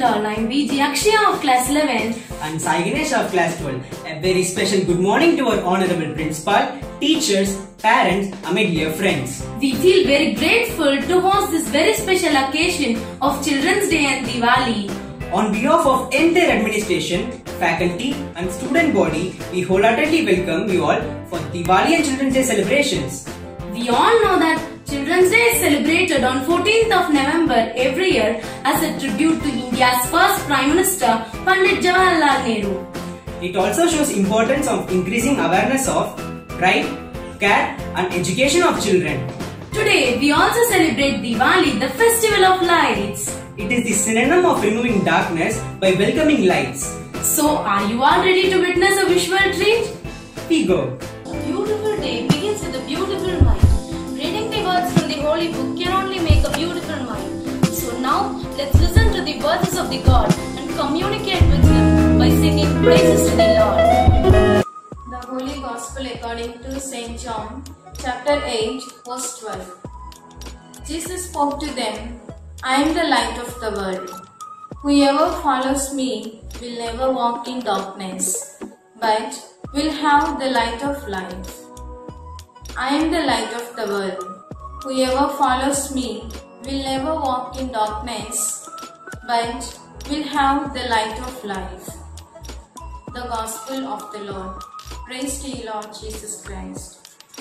all. I'm VG Akshaya of class 11. I'm Sai Ganesh of class 12. A very special good morning to our honorable principal, teachers, parents, and my dear friends. We feel very grateful to host this very special occasion of Children's Day and Diwali. On behalf of entire administration, faculty and student body, we wholeheartedly welcome you all for Diwali and Children's Day celebrations. We all know that Children's Day is celebrated on 14th of November every year as a tribute to India's first Prime Minister, Pandit Jawaharlal Nehru. It also shows importance of increasing awareness of right, care and education of children. Today, we also celebrate Diwali, the festival of lights. It is the synonym of removing darkness by welcoming lights. So, are you all ready to witness a visual treat? We go. A beautiful day begins with a beautiful mind. Reading the words from the Holy Book can only make a beautiful mind. So now, let's listen to the verses of the God and communicate with them by singing praises to the Lord. The Holy Gospel according to St. John, chapter 8, verse 12. Jesus spoke to them, I am the light of the world. Whoever follows me will never walk in darkness, but will have the light of life. I am the light of the world. Whoever follows me will never walk in darkness, but will have the light of life. The Gospel of the Lord. Praise to you, Lord Jesus Christ.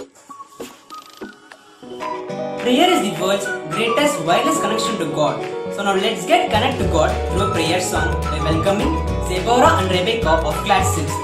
Prayer is the world's greatest wireless connection to God. So now let's get connected to God through a prayer song by welcoming Zebora and Rebecca of class 6.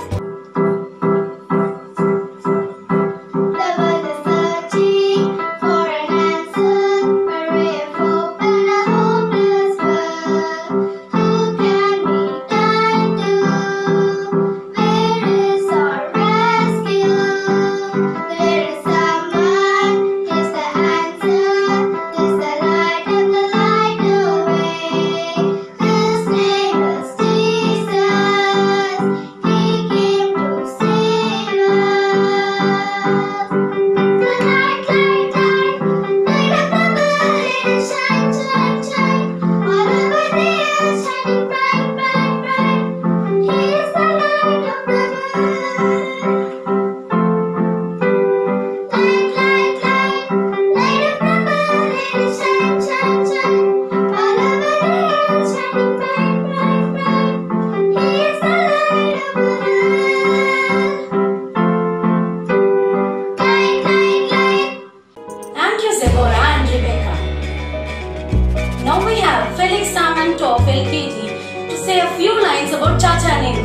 Now we have Felix Samanto of LKG to say a few lines about Chacha Nehru.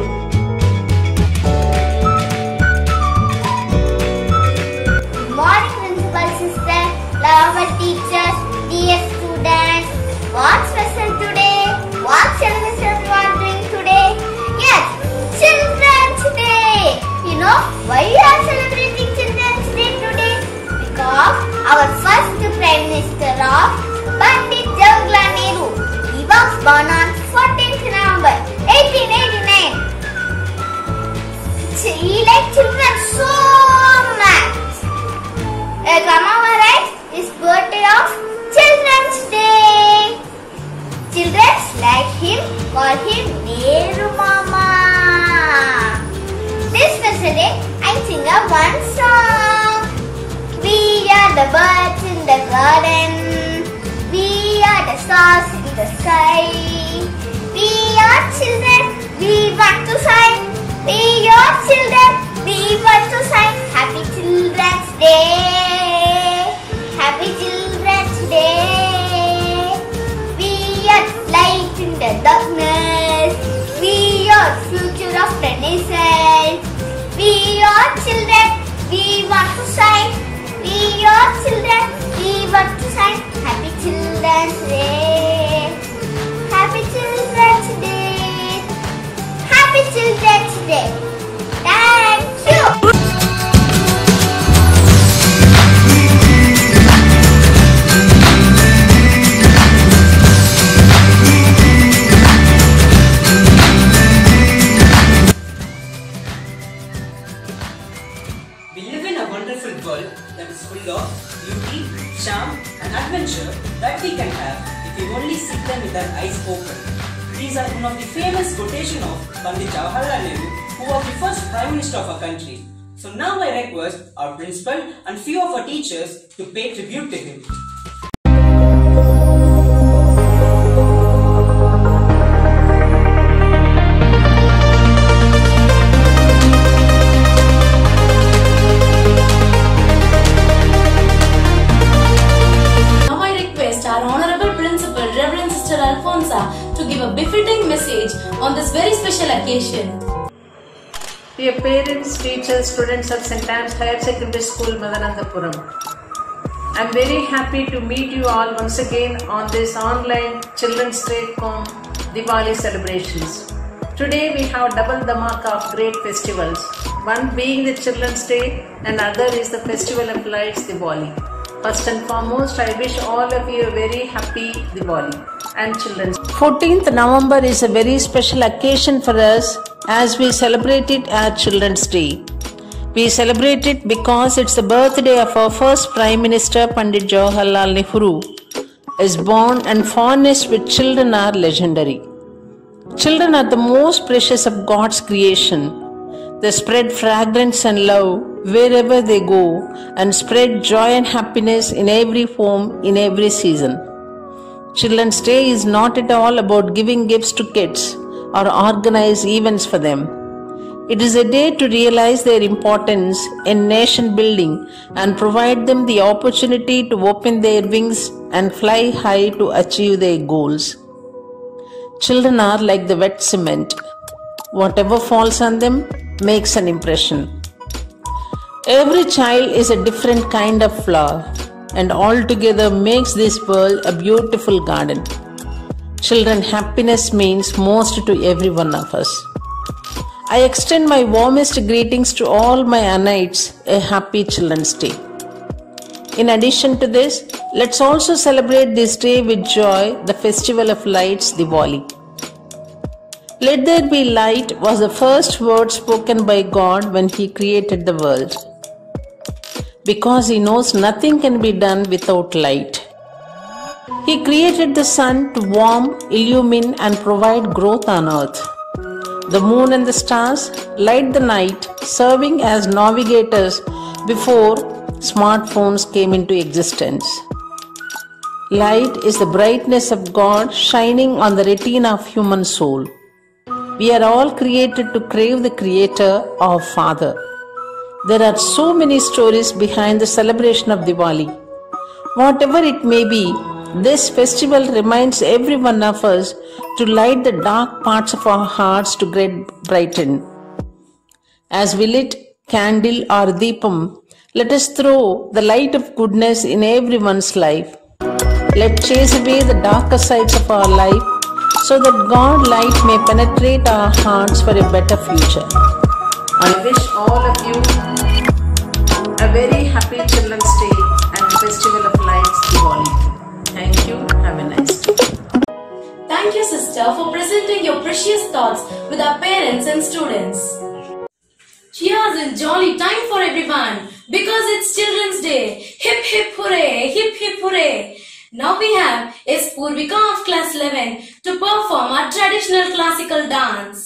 Good morning, Principal Sister, lovable teachers, dear students. What's special today? What celebration we are doing today? Yes, Children's Day. You know why we are celebrating Children's Day today? Because our first Prime Minister of Pandit Jawaharlal Nehru. He was born on 14th November 1889. He liked children so much. Commemorates his birthday of Children's Day. Children like him call him Nehru Mama. This special day, I sing one song. We are the birds in the garden. We are the stars in the sky. We are children, we want to shine. We are children, we want to shine. Happy Children's Day. Happy Children's Day. We are light in the darkness. We are future of the nation. We are children, we want to shine. We are children, we want to shine. Happy Children's Day. Happy Children's Day. Happy Children's Day. Thank you. We live in a wonderful world that is full of beauty, charm and adventure that we can have if we only see them with our eyes open. These are one of the famous quotation of Pandit Jawaharlal Nehru, who was the first Prime Minister of our country. So now I request our principal and few of our teachers to pay tribute to him. To give a befitting message on this very special occasion. Dear parents, teachers, students of St. Anne's Higher Secondary School, Madanandapuram, I am very happy to meet you all once again on this online Children's Day Diwali celebrations. Today we have double dhamaka of great festivals, one being the Children's Day and other is the Festival of Lights, Diwali. First and foremost, I wish all of you a very happy Diwali and Children's Day. 14th November is a very special occasion for us as we celebrate it as Children's Day. We celebrate it because it's the birthday of our first Prime Minister Pandit Jawaharlal Nehru is born, and fondness with children are legendary. Children are the most precious of God's creation. They spread fragrance and love wherever they go and spread joy and happiness in every home, in every season. Children's Day is not at all about giving gifts to kids or organize events for them. It is a day to realize their importance in nation building and provide them the opportunity to open their wings and fly high to achieve their goals. Children are like the wet cement. Whatever falls on them makes an impression. Every child is a different kind of flower, and all together makes this world a beautiful garden. Children happiness means most to every one of us. I extend my warmest greetings to all my Annites a happy Children's Day. In addition to this, let's also celebrate this day with joy, the Festival of Lights, Diwali. Let there be light was the first word spoken by God when He created the world. Because He knows nothing can be done without light. He created the sun to warm, illumine and provide growth on earth. The moon and the stars light the night, serving as navigators before smartphones came into existence. Light is the brightness of God shining on the retina of human soul. We are all created to crave the Creator, our Father. There are so many stories behind the celebration of Diwali. Whatever it may be, this festival reminds every one of us to light the dark parts of our hearts to get brightened. As we lit candle or deepam, let us throw the light of goodness in everyone's life. Let's chase away the darker sides of our life so that God light may penetrate our hearts for a better future. I wish all of you a very happy Children's Day and Festival of Lights, Diwali. Thank you. Have a nice day. Thank you, sister, for presenting your precious thoughts with our parents and students. Cheers and jolly time for everyone because it's Children's Day. Hip hip hooray, hip hip hooray. Now we have S. Purvika of class 11 to perform our traditional classical dance.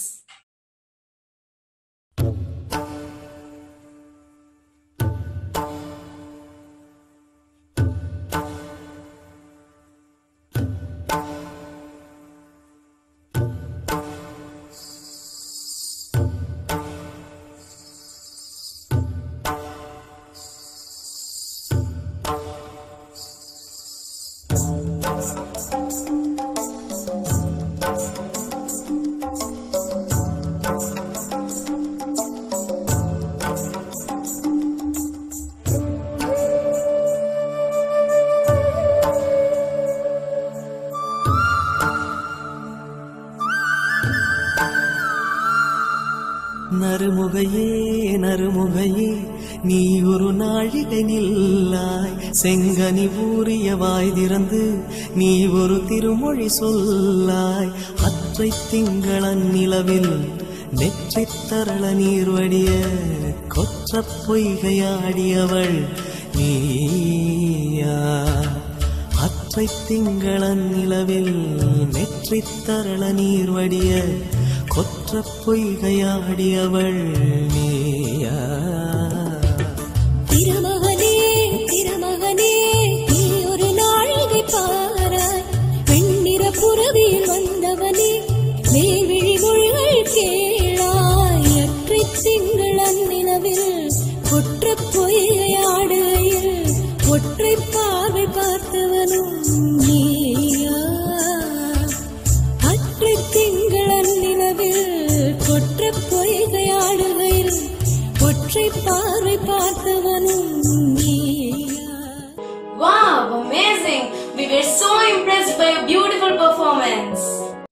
நறுமுகையே நறுமுகையே நீ ஒரு நாழிகை நில்லாய் செங்கனி ஊறிய வாய் திறந்து நீ ஒரு திருமொழி சொல்லாய் அற்றை திங்களன் நிலவில் நெற்றி தரள நீர் வடிய கொற்ற பொய்கையாடியவள் நீயா ஒற்றை திங்களன் நிலவில் நெற்றித்தரள நீர் வடிய கொற்ற பொய்கையாடியவள் நீயா? திருமகனே திருமகனே நீ ஒரு நாழிகை பாராய், வெண்ணிற புறவியில் வந்தவனே மேல்விழி மொழிகள் கேளாய். அற்றை திங்களன் நிலவில் கொற்ற பொய்கையாடுகையில் ஒற்றை பார்வை பார்த்தவனும் நீயா? அற்றை திங்களன் நிலவில் கொற்ற பொய்கையாடுகையில் ஒற்றை பார்வை பார்த்தவனும் நீயா? Wow, amazing! We were so impressed by your beautiful performance.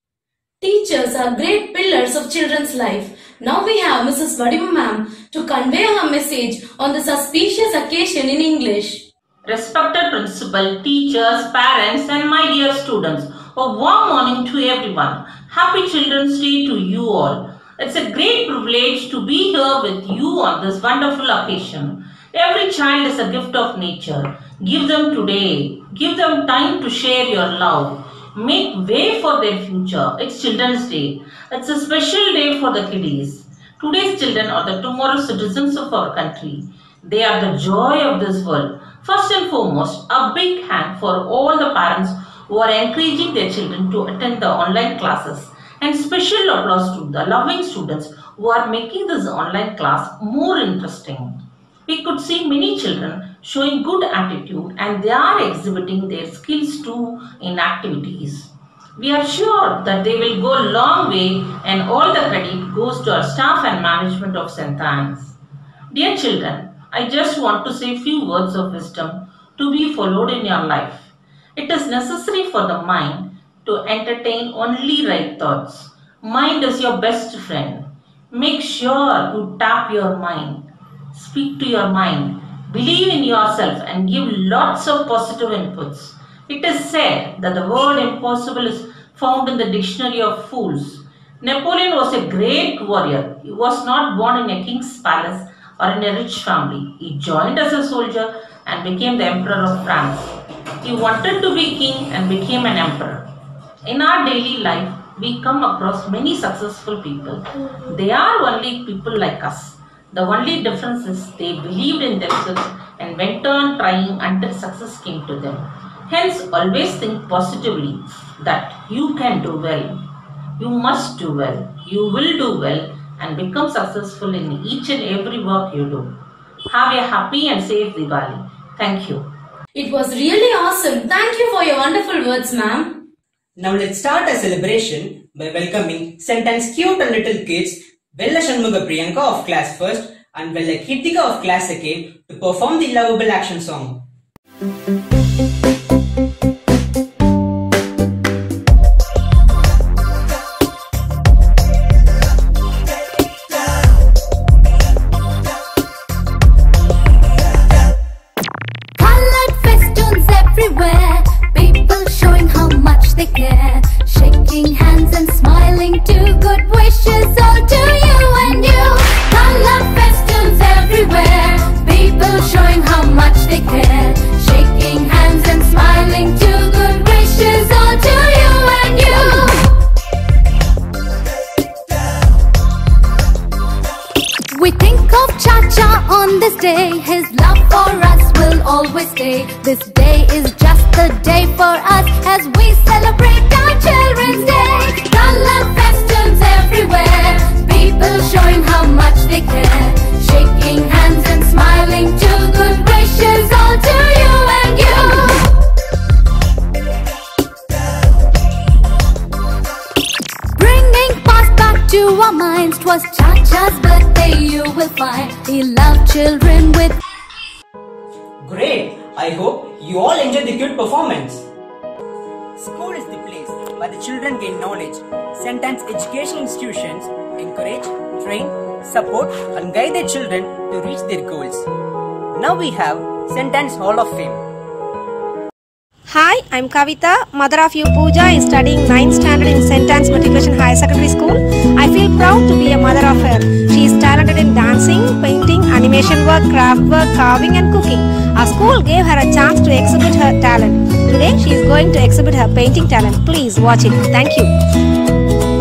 Teachers are great pillars of children's life. Now we have Mrs. Vadiva ma'am to convey her message on this auspicious occasion in English. Respected principal, teachers, parents and my dear students, a warm morning to everyone. Happy Children's Day to you all. It's a great privilege to be here with you on this wonderful occasion. Every child is a gift of nature. Give them today. Give them time to share your love. Make way for their future. It's Children's Day. It's a special day for the kiddies. Today's children are the tomorrow's citizens of our country. They are the joy of this world. First and foremost, a big hand for all the parents who are encouraging their children to attend the online classes. And special applause to the loving students who are making this online class more interesting. We could see many children showing good attitude and they are exhibiting their skills too in activities. We are sure that they will go a long way and all the credit goes to our staff and management of St. Anne's. Dear children, I just want to say few words of wisdom to be followed in your life. It is necessary for the mind to entertain only right thoughts. Mind is your best friend. Make sure you tap your mind. Speak to your mind. Believe in yourself and give lots of positive inputs. It is said that the word impossible is found in the dictionary of fools. Napoleon was a great warrior. He was not born in a king's palace or in a rich family. He joined as a soldier and became the emperor of France. He wanted to be king and became an emperor. In our daily life, we come across many successful people. They are only people like us. The only difference is they believed in themselves and went on trying until success came to them. Hence, always think positively that you can do well. You must do well. You will do well and become successful in each and every work you do. Have a happy and safe Diwali. Thank you. It was really awesome. Thank you for your wonderful words, ma'am. Now let's start our celebration by welcoming St. Anne's cute and little kids Vella Shanmuga Priyanka of class 1st and Vella Kirtika of class 2nd to perform the lovable action song. Colored festoons everywhere, people showing how much they care, shaking hands and smiling to good wishes all to you and you. Colored festoons everywhere, people showing how much they care, shaking hands and smiling to good wishes all to you and you. We think of Cha-Cha on this day, his love for us will always stay. This day is just the day for us as we celebrate our Children's Day. Colored festoons everywhere, people showing how much they care, shaking hands and smiling to good wishes all to you and you. Bringing past back to our minds, 'twas Cha-Cha's birthday you will find. He loved children with. Great! I hope you all enjoyed the cute performance. School is the place where the children gain knowledge. St. Anne's educational institutions encourage, train, support and guide their children to reach their goals. Now we have St. Anne's Hall of Fame. Hi, I'm Kavita, mother of you Pooja is studying 9th standard in St. Anne's Matriculation Higher Secondary School. I feel proud to be a mother of her. She is talented in dancing, painting, animation animation work, craft work, carving and cooking. Our school gave her a chance to exhibit her talent. Today she is going to exhibit her painting talent. Please watch it. Thank you.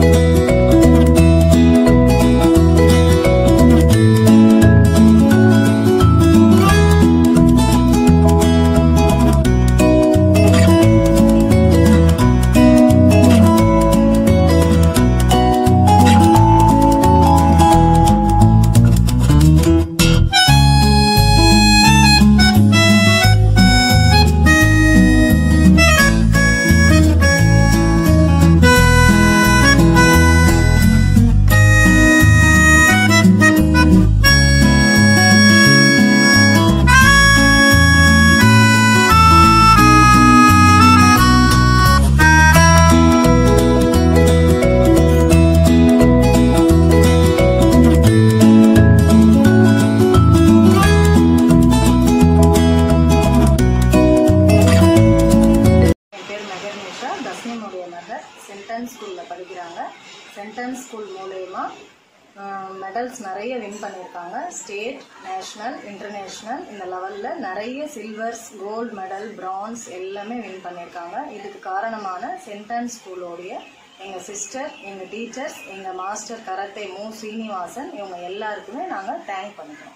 சென்டன்ஸ் ஸ்கூலில் படிக்கிறாங்க. சென்டன்ஸ் school மூலயமா medals நிறைய win பண்ணியிருக்காங்க. State, national, international இந்த லெவலில் நிறைய சில்வர்ஸ், கோல்டு மெடல், பிரான்ஸ் எல்லாமே வின் பண்ணியிருக்காங்க. இதுக்கு காரணமான சென்டன்ஸ் ஸ்கூலோடைய எங்கள் சிஸ்டர், எங்கள் டீச்சர்ஸ், எங்கள் மாஸ்டர் கராத்தே மு சீனிவாசன் இவங்க எல்லாருக்குமே நாங்கள் தேங்க் பண்ணிக்கிறோம்.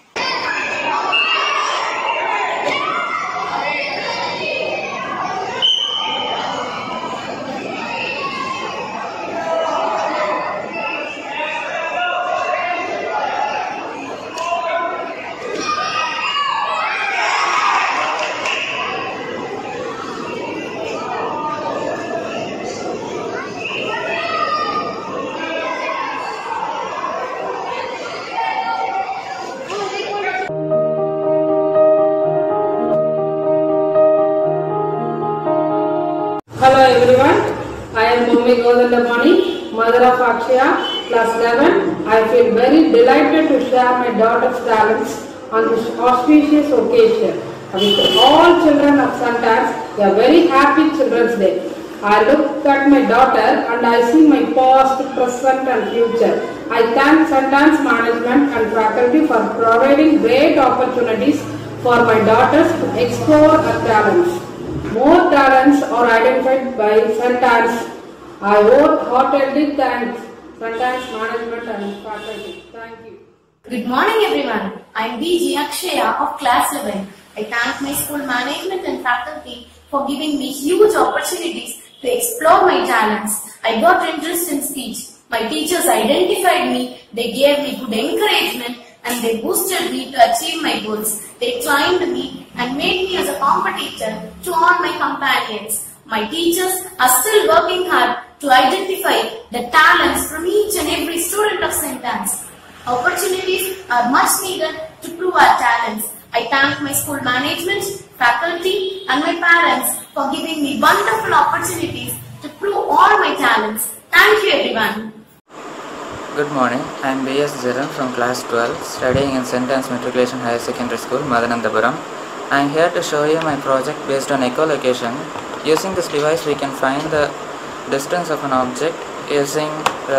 Hello everyone, I am Mummy Godandapani, mother of Akshaya, class 11. I feel very delighted to share my daughter's talents on this auspicious occasion. With all children of Santans, a very happy Children's Day. I look at my daughter and I see my past, present and future. I thank Santans management and faculty for providing great opportunities for my daughters to explore her talents. More talents are identified by Santans. I heartily thank Santans management and faculty. Thank you. Good morning everyone. I am BG Akshaya of class 11. I thank my school management and faculty for giving me huge opportunities to explore my talents. I got interest in speech. My teachers identified me, they gave me good encouragement and they boosted me to achieve my goals. They climbed me and made me as a competitor to all my companions. My teachers are still working hard to identify the talents from each and every student of St. Anne's. Opportunities are much needed to prove our talents. I thank my school management, faculty and my parents for giving me wonderful opportunities to prove all my talents. Thank you everyone. Good morning, I am B.S. Ziran from class 12, studying in St. Anne's Matriculation Higher Secondary School, Madanandapuram. I am here to show you my project based on echolocation. Using this device we can find the distance of an object using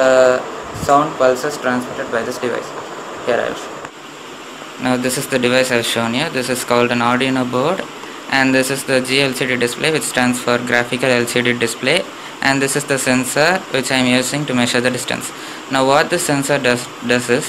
sound pulses transmitted by this device. Here I will show. Now this is the device I have shown you. This is called an Arduino board and this is the GLCD display, which stands for graphical LCD display, and this is the sensor which I am using to measure the distance. Now what this sensor does is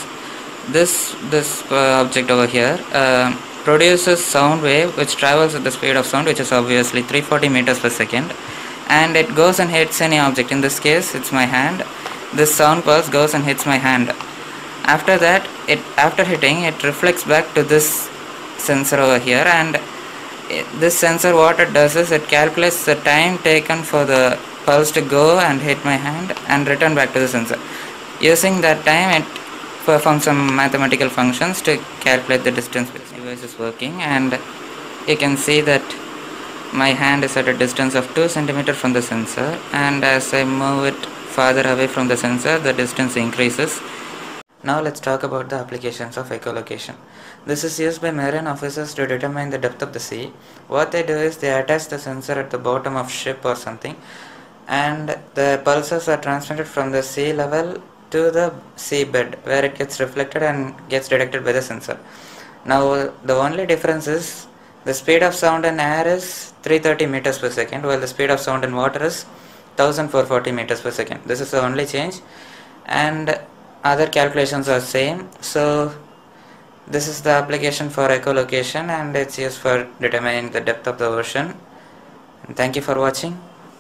this object over here produces sound wave which travels at the speed of sound, which is obviously 340 meters per second, and it goes and hits any object. In this case it's my hand. This sound pulse goes and hits my hand. After that, after hitting, it reflects back to this sensor over here, and this sensor, what it does is it calculates the time taken for the pulse to go and hit my hand and return back to the sensor. Using that time, it performs some mathematical functions to calculate the distance which the device is working, and you can see that my hand is at a distance of 2 cm from the sensor, and as I move it farther away from the sensor, the distance increases. Now let's talk about the applications of echolocation. This is used by marine officers to determine the depth of the sea. What they do is they attach the sensor at the bottom of ship or something, and the pulses are transmitted from the sea level to the seabed where it gets reflected and gets detected by the sensor. Now the only difference is the speed of sound in air is 330 meters per second, while the speed of sound in water is 1440 meters per second. This is the only change, and other calculations are same. So this is the application for echolocation, and it's used for determining the depth of the ocean. And thank you for watching.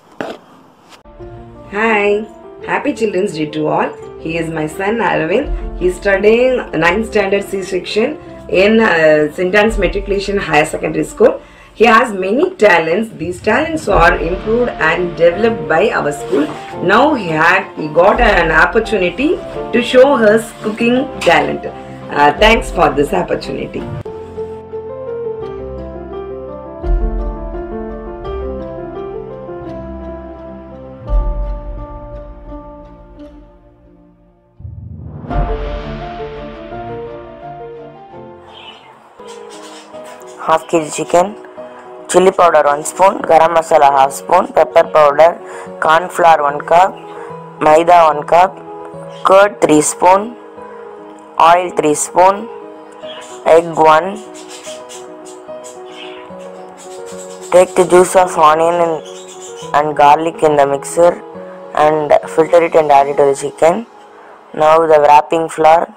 Hi, happy Children's Day to all. He is my son Arvind. He is studying 9th standard C section in St. Anne's Matriculation Higher Secondary School. He has many talents. These talents are improved and developed by our school. Now he got an opportunity to show his cooking talent. Thanks for this opportunity. Half kg chicken, chili powder 1 spoon, garam masala half spoon, pepper powder, corn flour 1 cup, maida 1 cup, curd 3 spoon, oil 3 spoon, egg 1. Take the juice of onion and garlic in the mixer and filter it and add it to the chicken. Now the wrapping flour.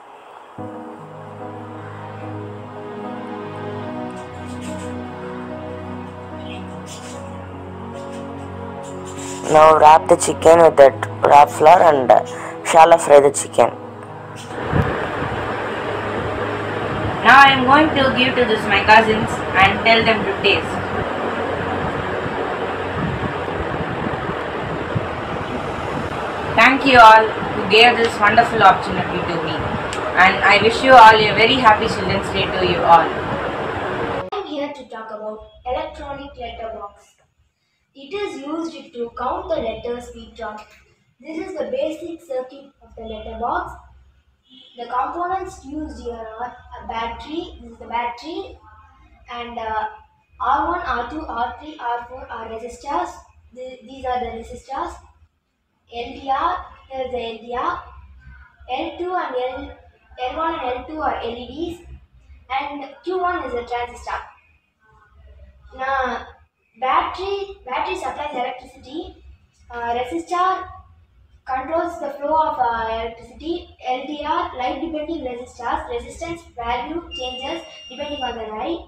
Now wrap the chicken with that wrap flour and shallow fry the chicken. Now I am going to give to this my cousins and tell them to taste. Thank you all who gave this wonderful opportunity to me, and I wish you all a very happy Children's Day to you all. I am here to talk about electronic letterbox. It is used to count the letters we drop. This is the basic circuit of the letterbox. The components used here are a battery, this is the battery, and R1, R2, R3, R4 are resistors. These are the resistors. LDR, here is the LDR. L2 and L1 and L2 are LEDs, and Q1 is a transistor. Now, battery supplies electricity. Resistor controls the flow of electricity. LDR, light depending resistors. Resistance value changes depending on the light.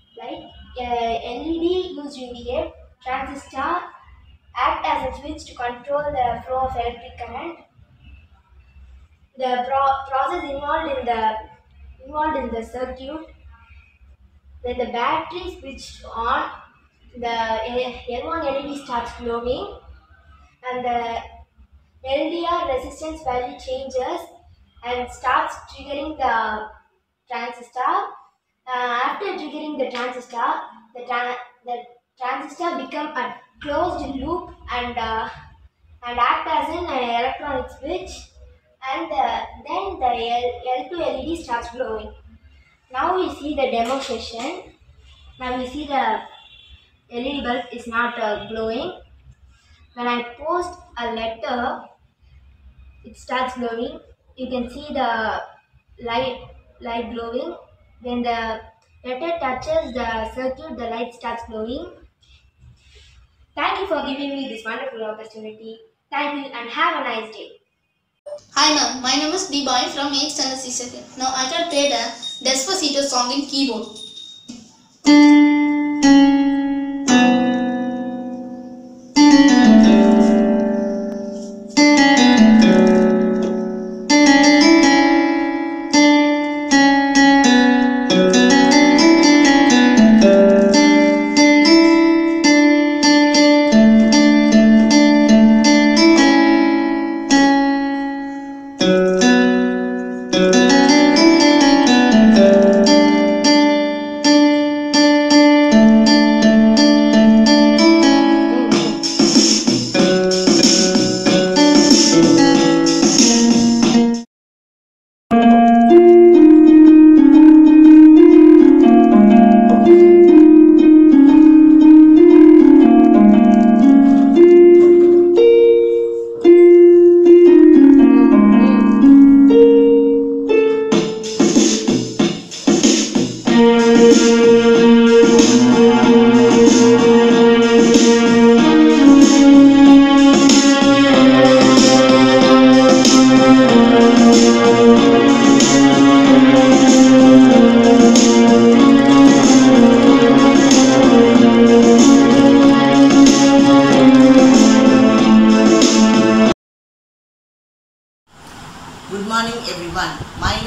LED used to indicate. Transistor act as a switch to control the flow of electric current. The process involved in the circuit. When the battery switched on, the L1 LED starts glowing, and the LDR resistance value changes and starts triggering the transistor. After triggering the transistor, the transistor becomes a closed loop and act as an electronic switch, and then the L2 LED starts glowing. Now we see the demo session. Now we see the LED bulb is not glowing. When I post a letter, it starts glowing. You can see the light glowing. When the letter touches the circuit, the light starts glowing. Thank you for giving me this wonderful opportunity. Thank you and have a nice day. Hi ma'am, my name is Deebai from 8th standard C section. Now I can play the Despacito song in keyboard.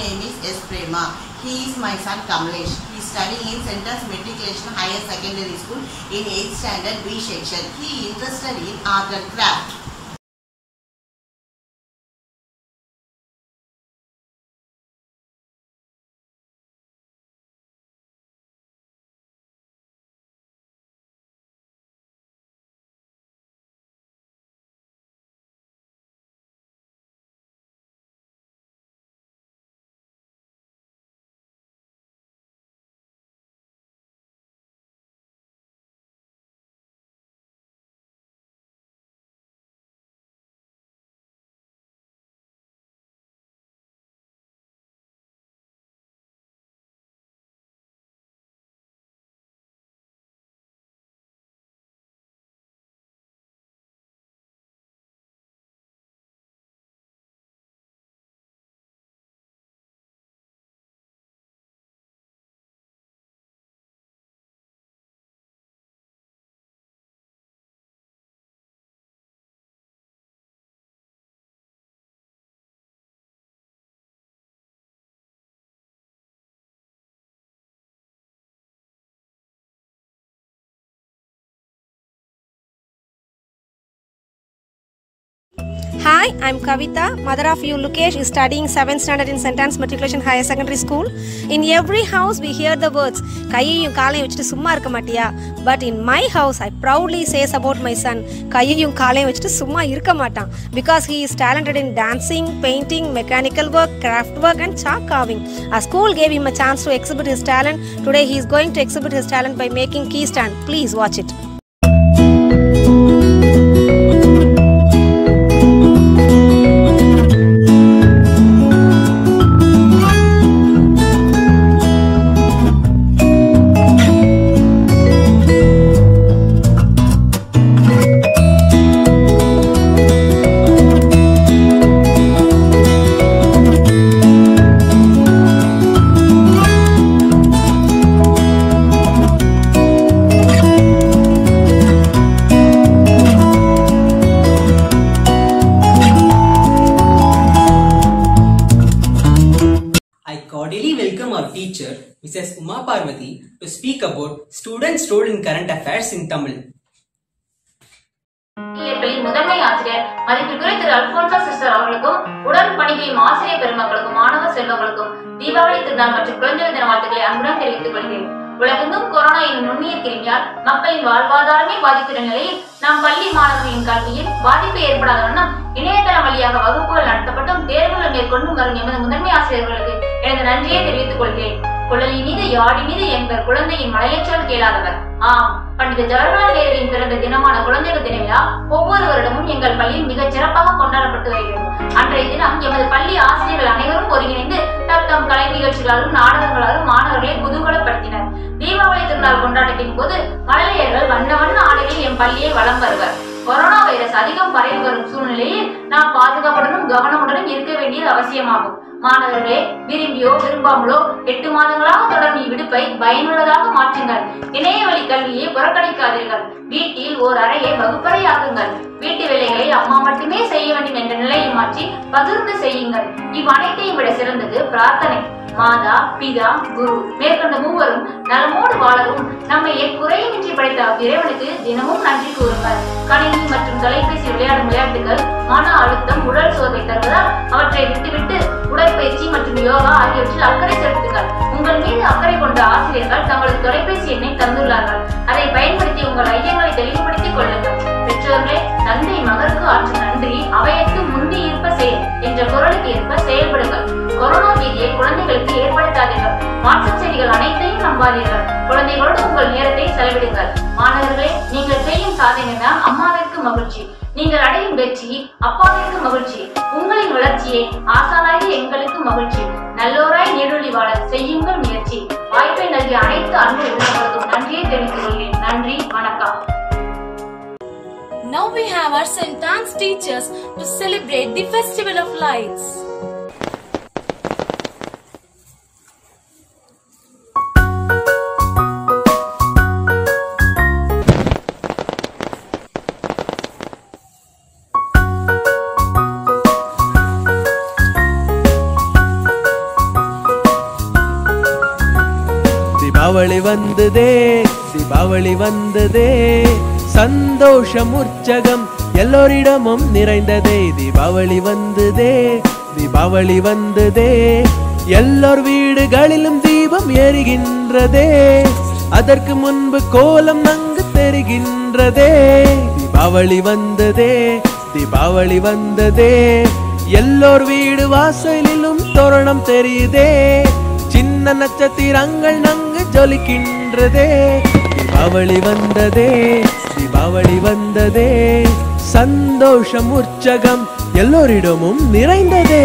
name is S. Prema. He is my son Kamlesh. He is studying in Sentence Matriculation Higher Secondary School in 8th standard B section. He is interested in art and craft. Hi, I'm Kavita, mother of you Lukesh is studying 7th standard in St. Anne's Matriculation Higher Secondary School. In every house we hear the words, கையையும் காலையும் வச்சிட்டு சும்மா இருக்க மாட்டியா? But in my house I proudly says about my son, கையையும் காலையும் வச்சிட்டு சும்மா இருக்க மாட்டான். Because he is talented in dancing, painting, mechanical work, craft work and chalk carving. Our school gave him a chance to exhibit his talent. Today he is going to exhibit his talent by making key stand. Please watch it. Teacher Mrs. Uma Parvati to speak about students' role in current affairs in Tamil. முதன்மை ஆசிரியர் மதிப்பிற்குரிய திரு Alphonso sister அவர்களுக்கும் உடன் பணிபுரியும் ஆசிரியர் பெருமக்களுக்கும் மாணவ செல்வங்களுக்கும் தீபாவளி திருநாள் மற்றும் குழந்தைகள் தின வாழ்த்துக்களை அன்புடன் தெரிவித்துக் கொள்கிறேன். உலகெங்கும் கொரோனா எனும் நுண்ணிய கிருமியால் மக்களின் வாழ்வாதாரமே பாதிக்கிற நிலையில் நாம் பள்ளி மாணவர்களின் கல்வியில் பாதிப்பு ஏற்படாத வண்ணம் இணையதளம் வழியாக வகுப்புகள் நடத்தப்பட்டும் தேர்வுகள் மேற்கொண்டும் வரும் எமது முதன்மை ஆசிரியர்களுக்கு எனது நன்றியை தெரிவித்துக் கொள்கிறேன். குழலி மீது யாடி மீது என்பர் குழந்தையின் மலையச்சொல் கேளாதவர். ஆம், பண்டித ஜவஹர்லால் நேருவின் பிறந்த தினமான குழந்தைகள் தின விழா ஒவ்வொரு வருடமும் எங்கள் பள்ளியில் மிகச் சிறப்பாக கொண்டாடப்பட்டு வருகிறது. அன்றைய தினம் எமது பள்ளி ஆசிரியர்கள் அனைவரும் ஒருங்கிணைந்து தத்தம் கலை நிகழ்ச்சிகளாலும் நாடகங்களாலும் மாணவர்களை குதூகலப்படுத்தினர். தீபாவளி திருநாள் கொண்டாட்டத்தின் போது மழலையர்கள் வண்ண வண்ண ஆடைகளில் என் பள்ளியை வலம் வருவர். கொரோனா வைரஸ் அதிகம் பரவி வரும் சூழ்நிலையில் நாம் பாதுகாப்புடனும் கவனமுடனும் இருக்க வேண்டியது அவசியமாகும். மாணவர்களே, விரும்பியோ விரும்பாமலோ 8 மாதங்களாக தொடரும் விடுப்பை பயனுள்ளதாக மாற்றுங்கள். இணைய வழி கல்வியை புறக்கணிக்காதீர்கள். வீட்டில் ஓர் அறையை வகுப்பறையாக்குங்கள். வீட்டு வேலைகளை அம்மா மட்டுமே செய்ய வேண்டும் என்ற நிலையை மாற்றி பகிர்ந்து செய்யுங்கள். இவ்வனைத்தையும் விட சிறந்தது பிரார்த்தனை. மாதா, பிதா, குரு மேற்கொண்ட மூவரும் நலமோடு வாழவும் நம்மை குறையின்றி படைத்த இறைவனுக்கு தினமும் நன்றி கூறுங்கள். கணினி மற்றும் தொலைபேசி விளையாடும் விளையாட்டுகள் மன அழுத்தம், உடல் சோர்வை தருவதால் அவற்றை விட்டுவிட்டு உடற்பயிற்சி மற்றும் யோகா ஆகியவற்றில் அக்கறை செலுத்துங்கள். உங்கள் மீது அக்கறை கொண்ட ஆசிரியர்கள் தங்களது தொலைபேசி எண்ணை தந்துள்ளார்கள். அதை பயன்படுத்தி உங்கள் ஐயங்களை தெளிவுபடுத்திக் கொள்ளுங்கள். பெற்றோர்களே, தந்தை மகனுக்கு ஆற்றும் நன்றி அவையத்து முந்தி இருப்ப செயல் என்ற குரலுக்கு ஏற்ப செயல்படுங்கள். கொரோனா பீதியை குழந்தைகளுக்கு ஏற்படுத்தாதீர்கள். வாட்ஸ்அப் செய்திகள் அனைத்தையும் நம்பாதீர்கள். குழந்தைகளோடு உங்கள் நேரத்தை செலவிடுங்கள். மாணவர்களே, நீங்கள் செய்யும் சாதனை தான் அம்மாவிற்கு மகிழ்ச்சி. நீங்கள் அடையும் வெற்றி அப்பாவிற்கு மகிழ்ச்சி. உங்களின் வளர்ச்சியை ஆசானாகி எங்களுக்கு மகிழ்ச்சி. நல்லோராய் நீடொழி வாழ செய்யுங்கள் முயற்சி. வாய்ப்பை நல்கிய அனைத்து அன்பு உள்ளவர்களுக்கும் நன்றியை தெரிவித்துக் கொள்கிறேன். நன்றி, வணக்கம். Now we have our St. Anne's teachers to celebrate the Festival of Lights. Deepavali வந்ததே, தீபாவளி வந்ததே, சந்தோஷம் உற்சகம் எல்லோரிடமும் நிறைந்ததே. தீபாவளி வந்ததே, தீபாவளி வந்ததே, எல்லோர் வீடுகளிலும் தீபம் எரிகின்றதே. அதற்கு முன்பு கோலம் நன்கு தெரிகின்றதே. தீபாவளி வந்ததே, தீபாவளி வந்ததே, எல்லோர் வீடு வாசலிலும் தோரணம் தெரியுதே. சின்ன நட்சத்திரங்கள் நன்கு ஜொலிக்கின்றதே. தீபாவளி வந்ததே, தீபாவளி வந்ததே, சந்தோஷம் உற்சகம் எல்லோரிடமும் நிறைந்ததே.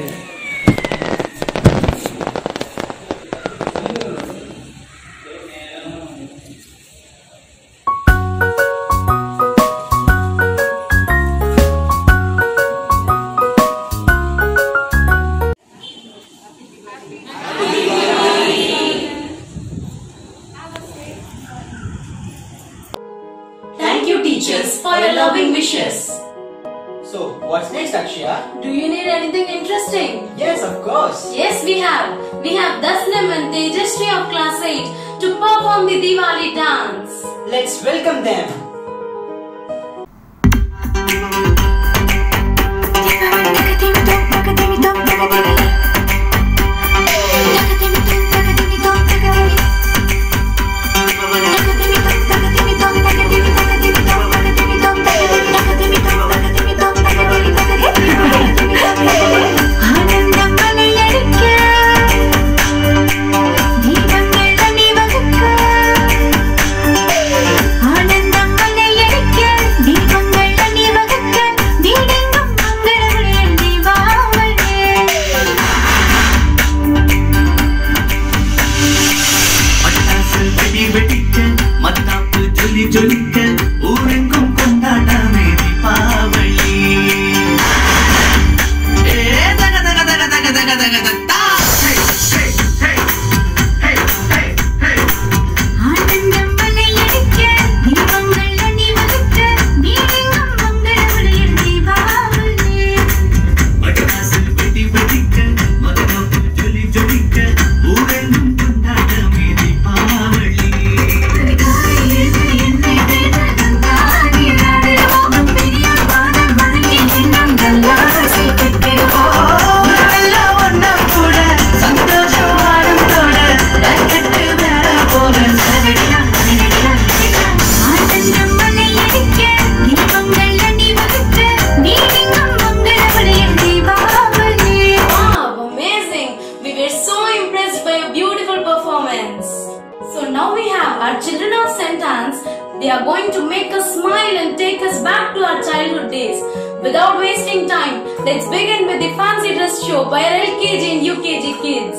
Thank you, teachers, for your loving wishes. So, what's next, Akshaya? Do you need anything interesting? Yes, of course. Yes, we have. We have Daslam and Tejasri of class 8 to perform the Diwali dance. Let's welcome them. They are going to make us smile and take us back to our childhood days. Without wasting time, let's begin with the fancy dress show by our LKG and UKG kids.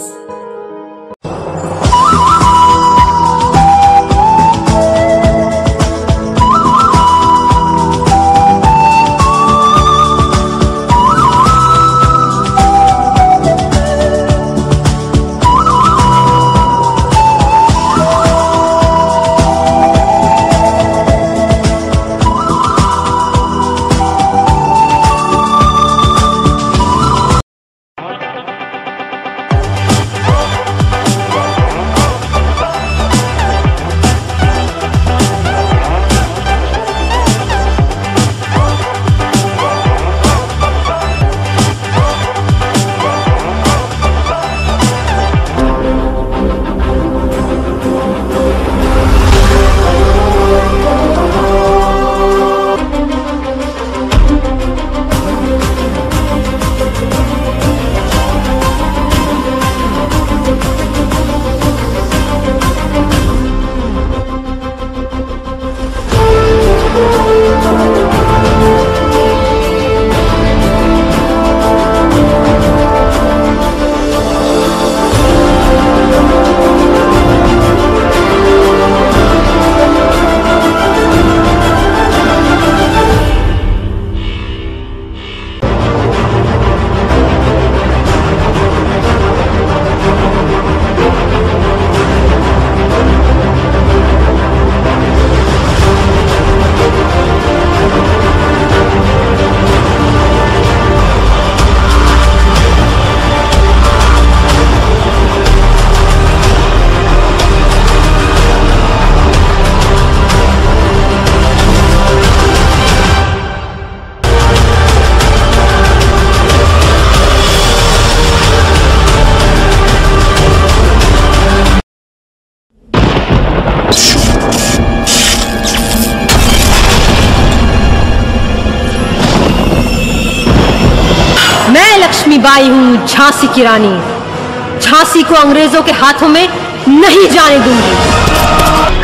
Lakshmibai हूँ, झांसी की रानी। झांसी को अंग्रेजों के हाथों में नहीं जाने दूंगी।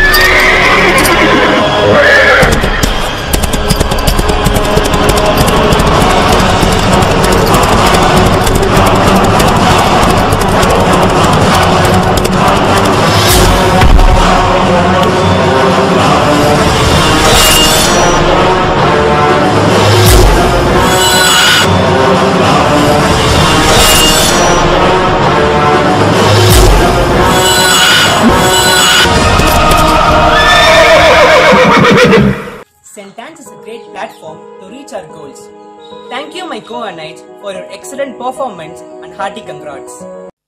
St. Anne's is a great platform to reach our goals. Thank you, my co-Knights, for your excellent performance and hearty congrats.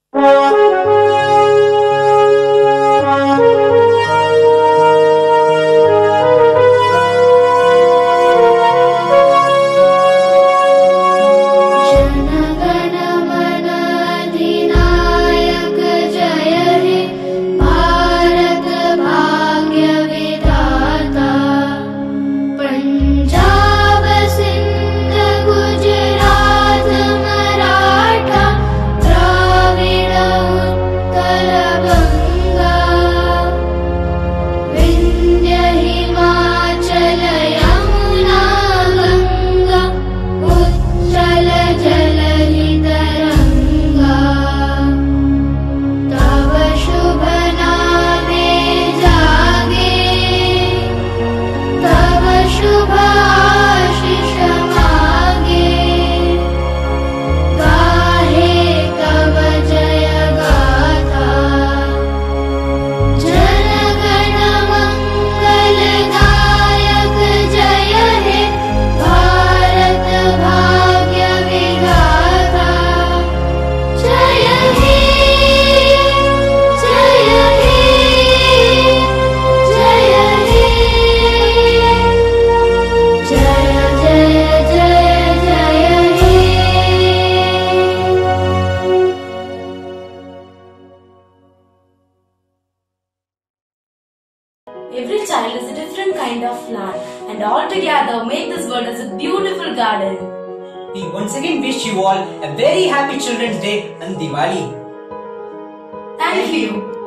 Every child is a different kind of plant, and all together make this world as a beautiful garden. We once again wish you all a very happy Children's Day and Diwali. Thank you.